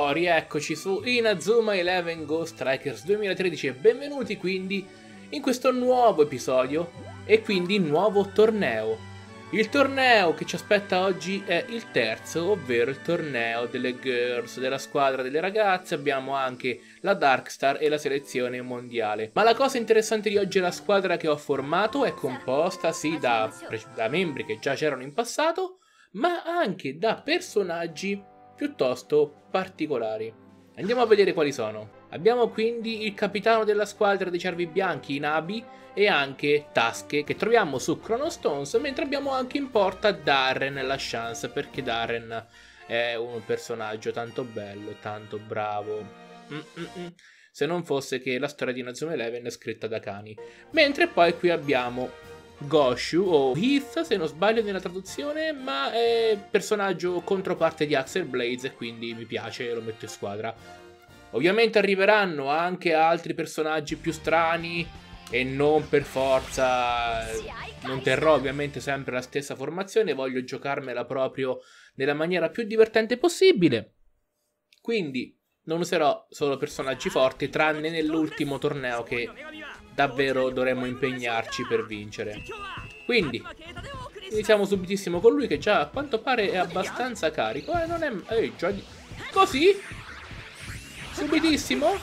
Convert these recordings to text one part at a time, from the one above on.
rieccoci su Inazuma Eleven Go Strikers 2013 e benvenuti quindi in questo nuovo episodio e quindi nuovo torneo. Il torneo che ci aspetta oggi è il terzo, ovvero il torneo delle girls, della squadra delle ragazze. Abbiamo anche la Darkstar e la selezione mondiale. Ma la cosa interessante di oggi è la squadra che ho formato, è composta sì da membri che già c'erano in passato, ma anche da personaggi piuttosto particolari. Andiamo a vedere quali sono. Abbiamo quindi il capitano della squadra dei cervi bianchi, Inabi, e anche Tasche, che troviamo su Chronostones, mentre abbiamo anche in porta Darren la Chance, perché Darren è un personaggio tanto bello e tanto bravo. Se non fosse che la storia di Inazuma Eleven è scritta da cani. Mentre poi qui abbiamo Goshu, o Heath se non sbaglio nella traduzione, ma è personaggio controparte di Axel Blades e quindi mi piace e lo metto in squadra. Ovviamente arriveranno anche altri personaggi più strani e non per forza, non terrò ovviamente sempre la stessa formazione, voglio giocarmela proprio nella maniera più divertente possibile. Quindi non userò solo personaggi forti, tranne nell'ultimo torneo che davvero dovremmo impegnarci per vincere. Quindi iniziamo subitissimo con lui che già a quanto pare è abbastanza carico. Non è... già di... Così? Subitissimo?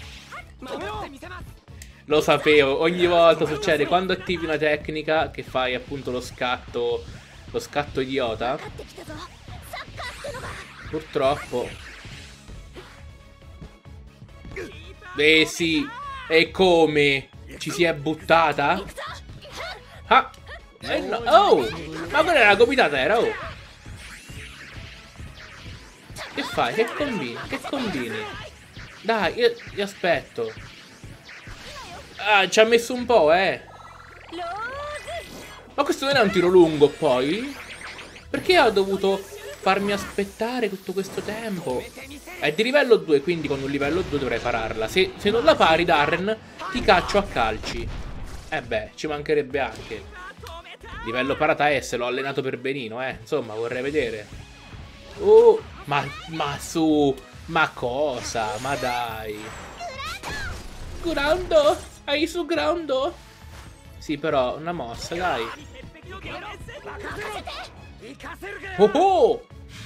Lo sapevo, ogni volta succede quando attivi una tecnica che fai appunto lo scatto idiota. Purtroppo. Sì, e come? Ci si è buttata? Ah! No. Oh! Ma quella era la gomitata, era? Oh! Che fai? Che combini? Che combini? Dai, io aspetto. Ah, ci ha messo un po', Ma questo non è un tiro lungo, poi? Perché ho dovuto farmi aspettare tutto questo tempo? È di livello 2, quindi con un livello 2 dovrei pararla. Se non la pari, Darren, ti caccio a calci. Beh, ci mancherebbe anche. Livello parata S, l'ho allenato per benino, Insomma, vorrei vedere. Oh, ma su... Ma cosa? Ma dai. Groundo? Hai su Groundo? Sì, però, una mossa, dai. Oh oh!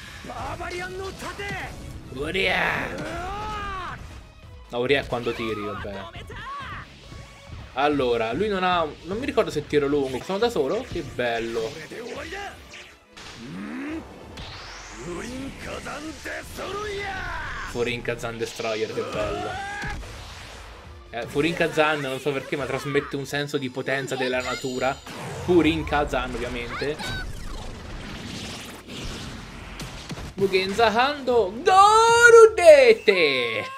Uria! No, Uria è quando tiri, vabbè. Allora, lui non ha... Non mi ricordo se tiro lungo. Sono da solo? Che bello. Furin-Kazan Destroyer, che bello. Furin-Kazan, non so perché, ma trasmette un senso di potenza della natura. Furin-Kazan, ovviamente. Mugenza Hando Gorudete!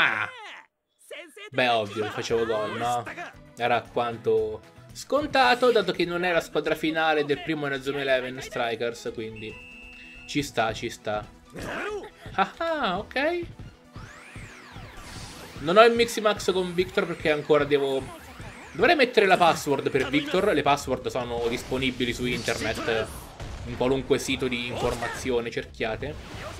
Beh, ovvio, facevo gol, no? Era quanto scontato, dato che non è la squadra finale del primo Inazuma Eleven Strikers, quindi ci sta, ci sta. Ok. Non ho il Miximax con Victor perché ancora dovrei mettere la password per Victor. Le password sono disponibili su internet, in qualunque sito di informazione cerchiate.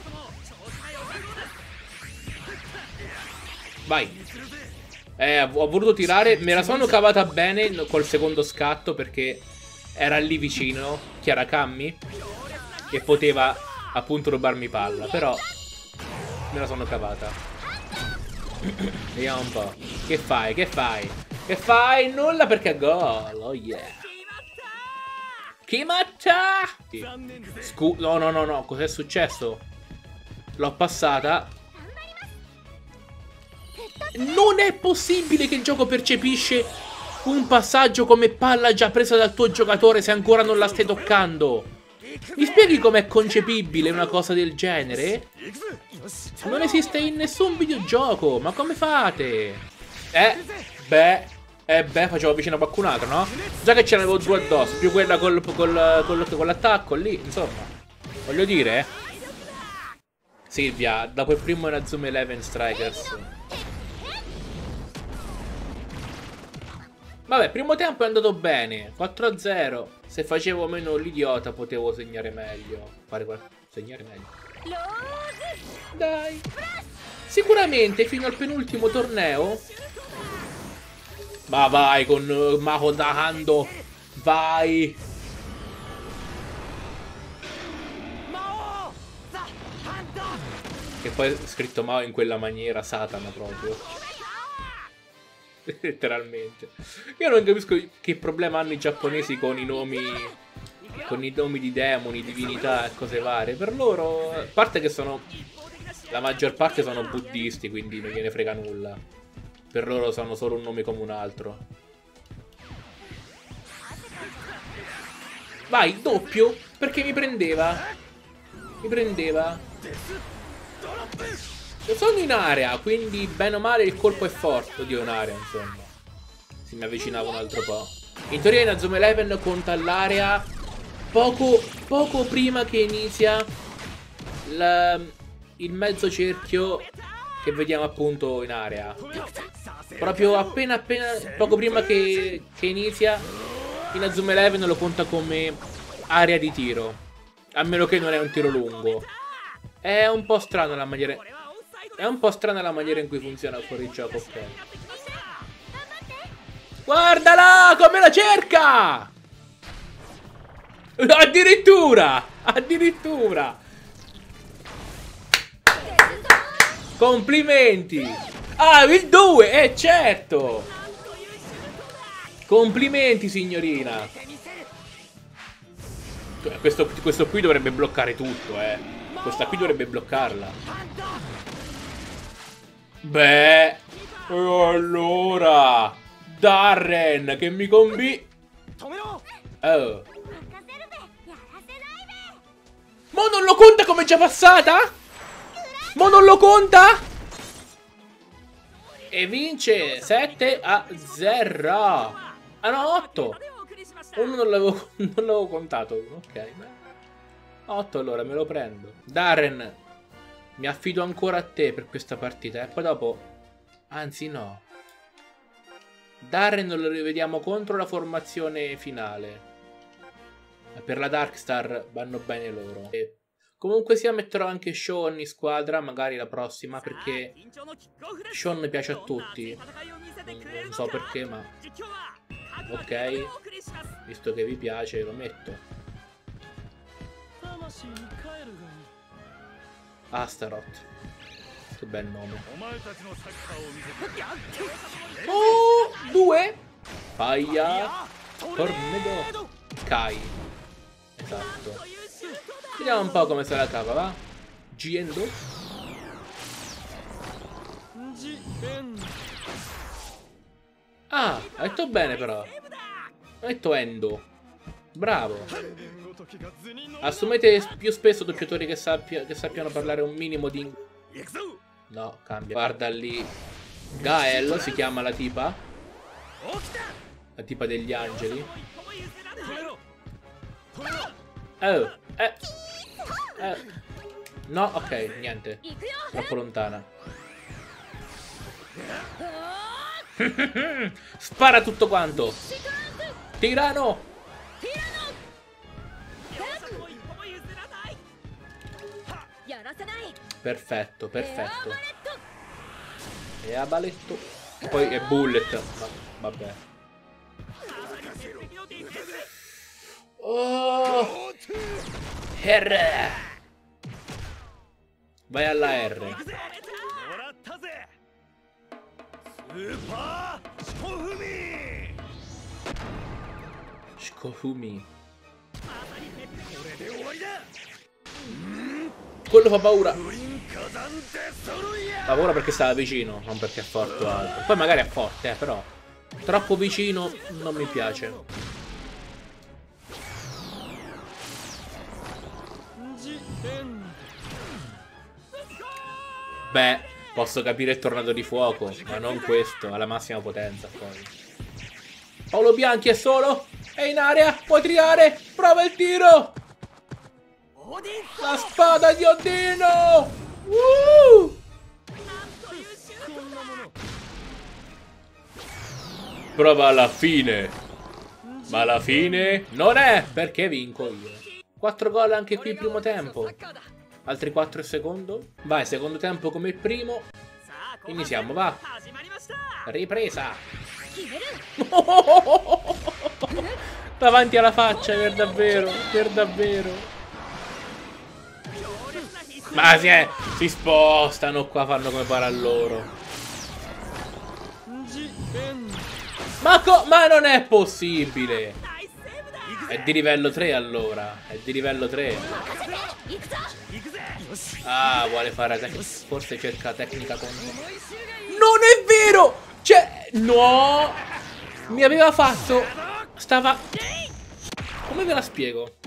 Vai. Ho voluto tirare, me la sono cavata bene col secondo scatto perché era lì vicino Chiara Cammi e poteva appunto rubarmi palla, però me la sono cavata. Vediamo un po'. Che fai? Che fai? Che fai? Nulla perché è gol. Oh yeah. Kimatta! No. Cos'è successo? L'ho passata. Non è possibile che il gioco percepisce un passaggio come palla già presa dal tuo giocatore se ancora non la stai toccando. Mi spieghi com'è concepibile una cosa del genere? Non esiste in nessun videogioco. Ma come fate? Facevo vicino a qualcun altro, no? Già che ce n'avevo due addosso, più quella con l'attacco lì, insomma. Voglio dire, Silvia, dopo il primo Inazuma Eleven Strikers. Vabbè, primo tempo è andato bene, 4-0. Se facevo meno l'idiota potevo segnare meglio. Segnare meglio. Dai. sicuramente fino al penultimo torneo. Ma vai con Mako Dahando. Vai. Che poi è scritto Mao in quella maniera, Satana proprio. Letteralmente. Io non capisco che problema hanno i giapponesi con i nomi. Con i nomi di demoni, divinità e cose varie. Per loro, a parte che sono, la maggior parte sono buddisti, quindi non gliene frega nulla. Per loro sono solo un nome come un altro. Vai, doppio, perché mi prendeva. Mi prendeva. Sono in area, quindi bene o male il colpo è forte. Oddio, in area, insomma. Si mi avvicinava un altro po'. In teoria Inazuma Eleven conta l'area poco prima che inizia il mezzo cerchio che vediamo appunto in area. Proprio appena poco prima che inizia Inazuma Eleven lo conta come area di tiro, a meno che non è un tiro lungo. È un po' strana la maniera in cui funziona fuori gioco, ok. Guardala come la cerca! Addirittura! Addirittura! Complimenti! Ah, il 2! Certo! Complimenti, signorina! Questo qui dovrebbe bloccare tutto, Questa qui dovrebbe bloccarla. Beh... allora... Darren, che mi Oh... Mo non lo conta come già passata? Mo non lo conta? E vince 7-0. Ah no, 8. Uno non l'avevo contato. Ok. 8 allora, me lo prendo. Darren, mi affido ancora a te per questa partita. E poi dopo... Anzi no. Darren lo rivediamo contro la formazione finale. Per la Darkstar vanno bene loro. E comunque sia, metterò anche Sean in squadra, magari la prossima, perché Sean piace a tutti. Non so perché, ma... Ok, visto che vi piace lo metto. Astaroth. Che bel nome. Oh, 2. Paia. Tornado. Kai. Esatto. Vediamo un po' come se la cava, va? Gendo. Ah, ha detto bene però. Ha detto Endo. Bravo. Assumete più spesso doppiatori che sappiano parlare un minimo di... No, cambia. Guarda lì. Gael si chiama la tipa. La tipa degli angeli. No, ok, niente. Troppo lontana. Spara tutto quanto. Tirano. Perfetto, perfetto. E a baletto. E poi è bullet. Vabbè. Oh, R. Vai alla R. Shikohumi. Quello fa paura. Fa paura perché stava vicino, non perché è forte o altro. Poi magari è forte, però troppo vicino non mi piace. Beh, posso capire il tornado di fuoco, ma non questo, alla massima potenza poi. Paolo Bianchi è solo, è in area, puoi tirare, prova il tiro! La spada di Odino! Prova alla fine. Ma alla fine non è, perché vinco io. 4 gol anche qui primo tempo. Altri 4 il secondo. Vai, secondo tempo come il primo. Iniziamo, va. Ripresa. Davanti alla faccia, per davvero, per davvero. Ma si spostano qua, fanno come pare a loro. Ma non è possibile. È di livello 3 allora. È di livello 3. Ah, vuole fare forse cerca tecnica con... Non è vero! Cioè, no! Mi aveva fatto... Stava... Come ve la spiego?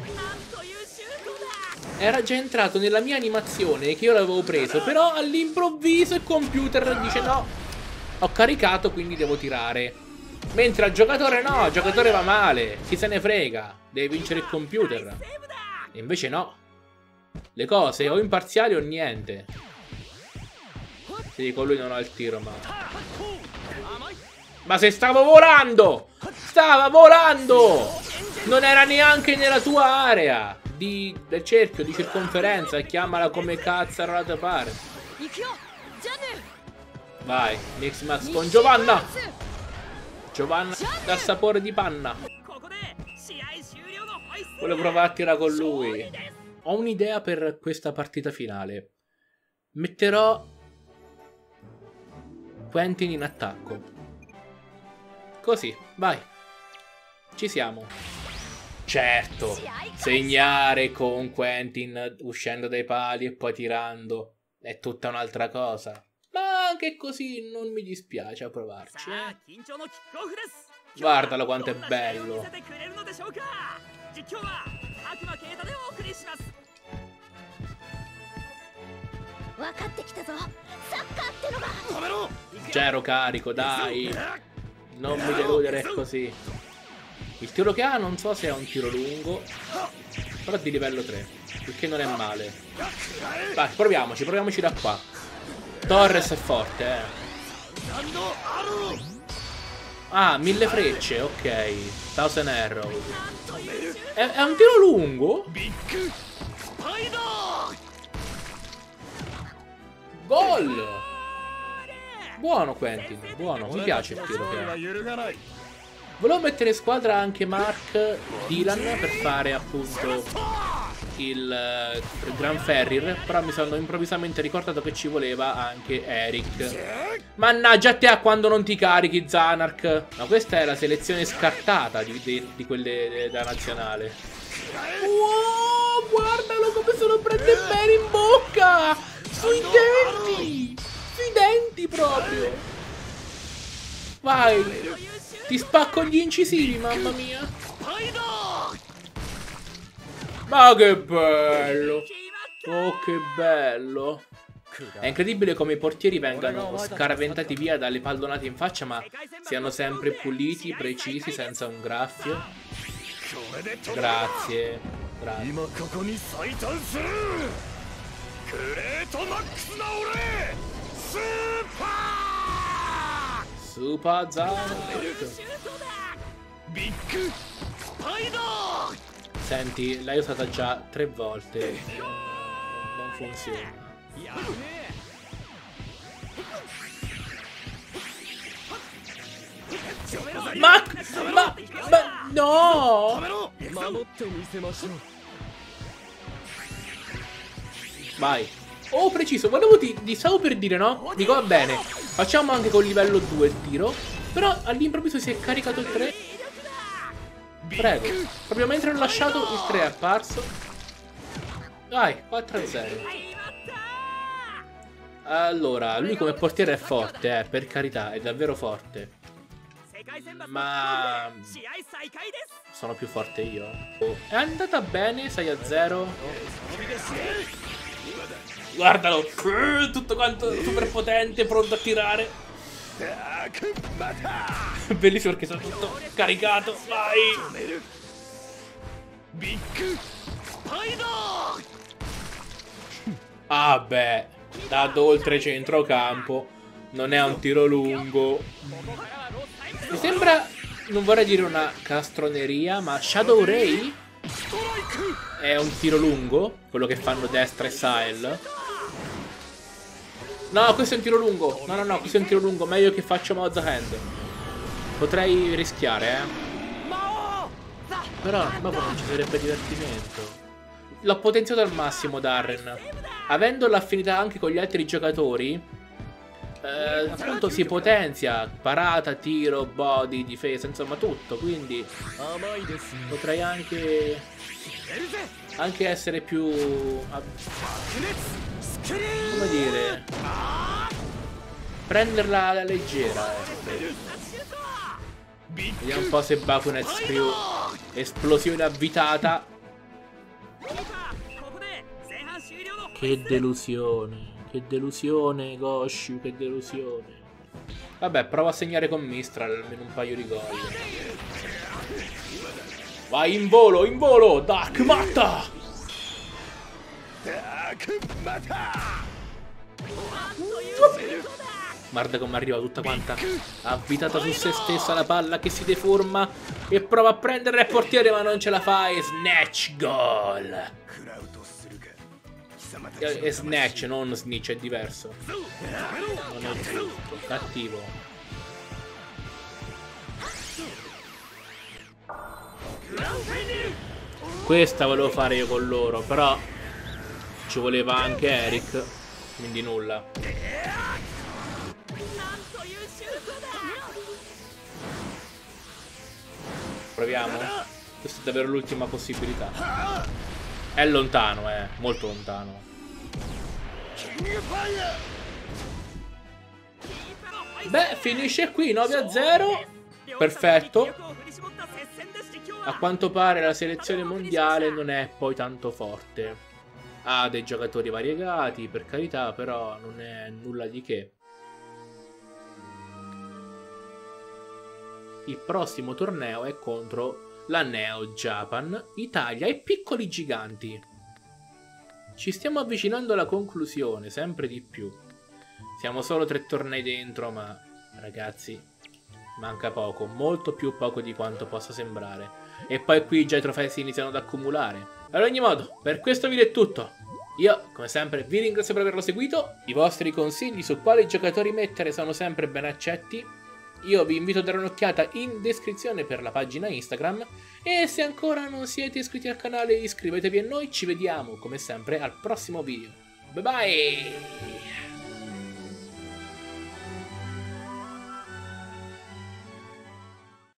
Era già entrato nella mia animazione che io l'avevo preso, però all'improvviso il computer dice no, ho caricato quindi devo tirare. Mentre al giocatore no, il giocatore va male, chi se ne frega, deve vincere il computer. E invece no. Le cose o imparziali o niente. Sì, con lui non ho il tiro, ma se stavo volando! Stava volando! Non era neanche nella tua area del cerchio, di circonferenza, e chiamala come cazzo te pare. Vai, Mix Max con Giovanna! Giovanna dal sapore di panna. Volevo provare a tirare con lui. Ho un'idea per questa partita finale. Metterò Quentin in attacco. Così, vai. Ci siamo. Certo, segnare con Quentin uscendo dai pali e poi tirando è tutta un'altra cosa. Ma anche così non mi dispiace a provarci. Guardalo quanto è bello. Zero carico, dai. Non mi deludere così. Il tiro che ha non so se è un tiro lungo, però è di livello 3, il che non è male. Vai, proviamoci da qua. Torres è forte, Ah, 1000 frecce, ok. 1000 arrow. È un tiro lungo? Gol! Buono Quentin, buono, mi piace il tiro che ha. Volevo mettere in squadra anche Mark Dylan per fare appunto il Gran Ferrier, però mi sono improvvisamente ricordato che ci voleva anche Eric. Mannaggia a te a quando non ti carichi, Zanark. Ma questa è la selezione scartata di quelle da nazionale. Wow, guardalo come se lo prende bene in bocca! Sui denti! Sui denti proprio! Vai! Ti spacco gli incisivi, mamma mia! Ma che bello! Oh, che bello! È incredibile come i portieri vengano scaraventati via dalle pallonate in faccia, ma siano sempre puliti, precisi, senza un graffio. Grazie. Grazie. Super Zanark. Senti, l'hai usata già 3 volte. Non funziona. Ma no! Vai. Oh, preciso, volevo stavo per dire, no? Dico, va bene, facciamo anche con livello 2 il tiro. Però all'improvviso si è caricato il 3. Prego. Proprio mentre l'ho lasciato il 3 è apparso. Vai, 4-0. Allora, lui come portiere è forte, per carità, è davvero forte. Ma sono più forte io. È andata bene, 6-0. Guardalo, tutto quanto super potente, pronto a tirare. Bellissimo perché sono tutto caricato. Vai. Ah beh, dato oltre centrocampo, non è un tiro lungo. Mi sembra, non vorrei dire una castroneria, ma Shadow Ray è un tiro lungo, quello che fanno Destra e Sile. No, questo è un tiro lungo. No, no, no, questo è un tiro lungo. Meglio che faccio Mozza Hand. Potrei rischiare, Però, ma non ci sarebbe divertimento. L'ho potenziato al massimo, Darren. Avendo l'affinità anche con gli altri giocatori, appunto si potenzia parata, tiro, body, difesa, insomma tutto. Quindi potrei anche essere più... come dire... prenderla alla leggera, Vediamo un po' se Bakunets più esplosione avvitata. Che delusione, Goshu, che delusione. Vabbè, provo a segnare con Mistral almeno un paio di gol. Vai in volo, Dark Matta! Guarda come arriva tutta quanta avvitata su se stessa la palla che si deforma e prova a prendere il portiere ma non ce la fa e snatch goal. È snatch, non snitch, è diverso. Non è giusto, cattivo. Questa volevo fare io con loro, però ci voleva anche Eric, quindi nulla. Proviamo. Questa è davvero l'ultima possibilità. È lontano, molto lontano. Beh, finisce qui 9-0. Perfetto. A quanto pare la selezione mondiale non è poi tanto forte. Ha dei giocatori variegati, per carità, però non è nulla di che. Il prossimo torneo è contro la Neo Japan, Italia e Piccoli Giganti. Ci stiamo avvicinando alla conclusione, sempre di più. Siamo solo 3 tornei dentro, ma ragazzi, manca poco, molto più poco di quanto possa sembrare. E poi qui già i trofei si iniziano ad accumulare. Ad ogni modo, per questo video è tutto. Io, come sempre, vi ringrazio per averlo seguito. I vostri consigli su quali giocatori mettere sono sempre ben accetti. Io vi invito a dare un'occhiata in descrizione per la pagina Instagram e se ancora non siete iscritti al canale iscrivetevi a noi, ci vediamo come sempre al prossimo video. Bye bye!